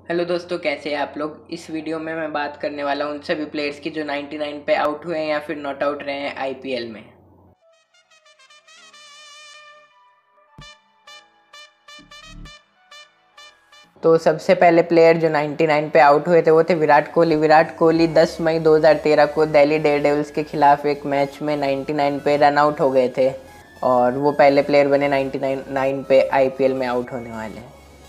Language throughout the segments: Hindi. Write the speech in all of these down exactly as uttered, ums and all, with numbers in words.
हेलो दोस्तों, कैसे हैं आप लोग। इस वीडियो में मैं बात करने वाला हूं उन सभी प्लेयर्स की जो निन्यानवे पे आउट हुए हैं या फिर नॉट आउट रहे हैं आईपीएल में। तो सबसे पहले प्लेयर जो निन्यानवे पे आउट हुए थे वो थे विराट कोहली। विराट कोहली दस मई दो हज़ार तेरह को दिल्ली डेयरडेविल्स के खिलाफ एक मैच में निन्यानवे पे रन आउट हो गए थे और वो पहले प्लेयर बने निन्यानवे पे आईपीएल में आउट होने वाले।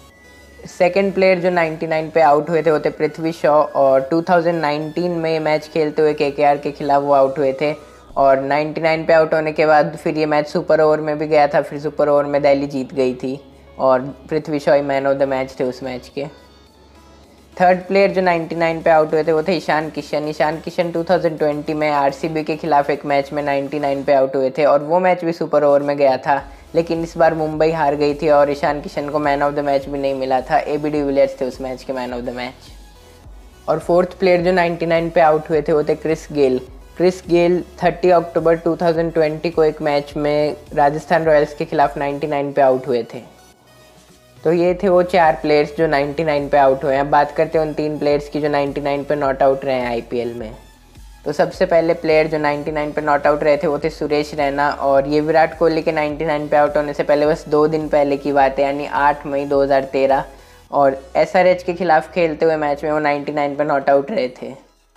सेकेंड प्लेयर जो निन्यानवे पे आउट हुए थे वो थे पृथ्वी शॉ और दो हज़ार उन्नीस में मैच खेलते हुए केकेआर के खिलाफ वो आउट हुए थे और निन्यानवे पे आउट होने के बाद फिर ये मैच सुपर ओवर में भी गया था। फिर सुपर ओवर में दिल्ली जीत गई थी और पृथ्वी शॉ ही मैन ऑफ द मैच थे उस मैच के। थर्ड प्लेयर जो निन्यानवे पे आउट हुए थे वो थे ईशान किशन। ईशान किशन दो हज़ार बीस में आरसीबी के खिलाफ एक मैच में निन्यानवे पे आउट हुए थे और वो मैच भी सुपर ओवर में गया था, लेकिन इस बार मुंबई हार गई थी और ईशान किशन को मैन ऑफ द मैच भी नहीं मिला था। एबी डिविलियर्स थे उस मैच के मैन ऑफ द मैच। और फोर्थ प्लेयर जो निन्यानवे पे आउट हुए थे वो थे क्रिस गेल। क्रिस गेल तीस अक्टूबर दो हज़ार बीस को एक मैच में राजस्थान रॉयल्स के खिलाफ निन्यानवे पे आउट हुए थे। तो ये थे वो चार प्लेयर्स जो निन्यानवे पे आउट हुए हैं। अब बात करते हैं उन तीन प्लेयर्स की जो निन्यानवे पे नॉट आउट रहे हैं आईपीएल में। तो सबसे पहले प्लेयर जो निन्यानवे पे नॉट आउट रहे थे वो थे सुरेश रैना और ये विराट कोहली के निन्यानवे पे आउट होने से पहले बस दो दिन पहले की बात है, यानी आठ मई दो हज़ार तेरह। और एसआरएच के खिलाफ खेलते हुए मैच में वो निन्यानवे पे नॉट आउट रहे थे।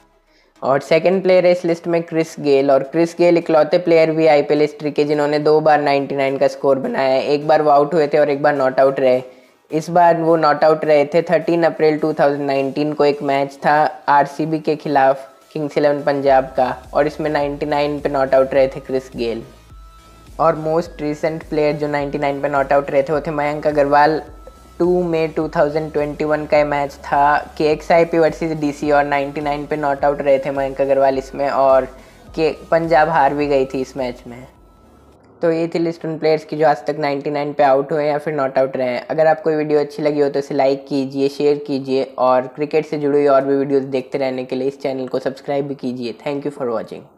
और सेकंड प्लेयर है इस लिस्ट में क्रिस गेल और क्रिस गेल इकलौते प्लेयर भी आईपीएल हिस्ट्री के जिन्होंने दो बार निन्यानवे का स्कोर बनाया है। एक बार वो आउट हुए थे और एक बार नॉट आउट रहे। इस बार वो नॉट आउट रहे थे तेरह अप्रैल दो हज़ार उन्नीस को एक मैच था आरसीबी के खिलाफ किंग्स इलेवन पंजाब का और इसमें निन्यानवे पे नॉट आउट रहे थे क्रिस गेल। और मोस्ट रिसेंट प्लेयर जो निन्यानवे पे नॉट आउट रहे थे वो थे मयंक अग्रवाल। दो मई दो हज़ार इक्कीस का मैच था केएक्सआईपी वर्सेस डीसी और निन्यानवे पे नॉट आउट रहे थे मयंक अग्रवाल इसमें और के पंजाब हार भी गई थी इस मैच में। तो ये थी लिस्ट उन प्लेयर्स की जो आज तक निन्यानवे पे आउट हुए या फिर नॉट आउट रहे हैं। अगर आपको वीडियो अच्छी लगी हो तो इसे लाइक कीजिए, शेयर कीजिए और क्रिकेट से जुड़ी हुई और भी वीडियोस देखते रहने के लिए इस चैनल को सब्सक्राइब भी कीजिए। Thank you for watching.